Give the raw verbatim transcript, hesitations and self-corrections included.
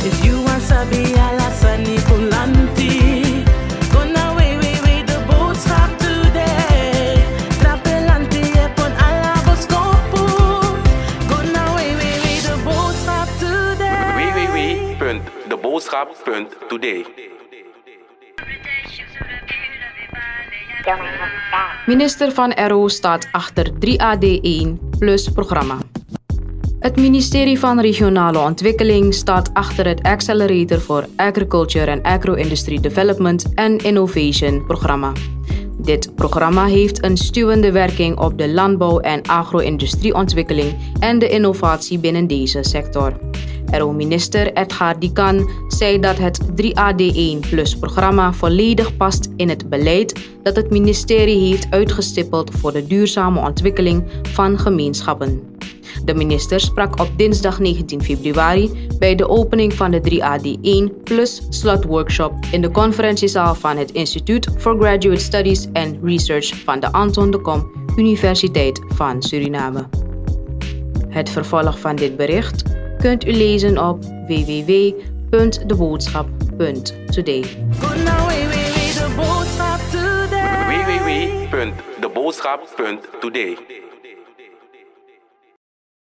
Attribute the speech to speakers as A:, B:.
A: If you want sabi ala sani kulanti. Gonna way way way the boodschap today. Trapelanti epon ala boskopu. Gonna way way way the boodschap today.
B: www punt de boodschap punt today.
C: Minister van R O staat achter drie A D één Plus programma. Het ministerie van Regionale Ontwikkeling staat achter het Accelerator for Agriculture and Agro-Industry Development and Innovation programma. Dit programma heeft een stuwende werking op de landbouw- en agro-industrieontwikkeling en de innovatie binnen deze sector. R O-minister Edgar Dikan zei dat het drie A D één Plus programma volledig past in het beleid dat het ministerie heeft uitgestippeld voor de duurzame ontwikkeling van gemeenschappen. De minister sprak op dinsdag negentien februari bij de opening van de drie A D één Plus slotworkshop in de conferentiezaal van het Instituut for Graduate Studies and Research van de Anton de Kom Universiteit van Suriname. Het vervolg van dit bericht kunt u lezen op www punt de boodschap punt today.
B: www punt de boodschap punt today.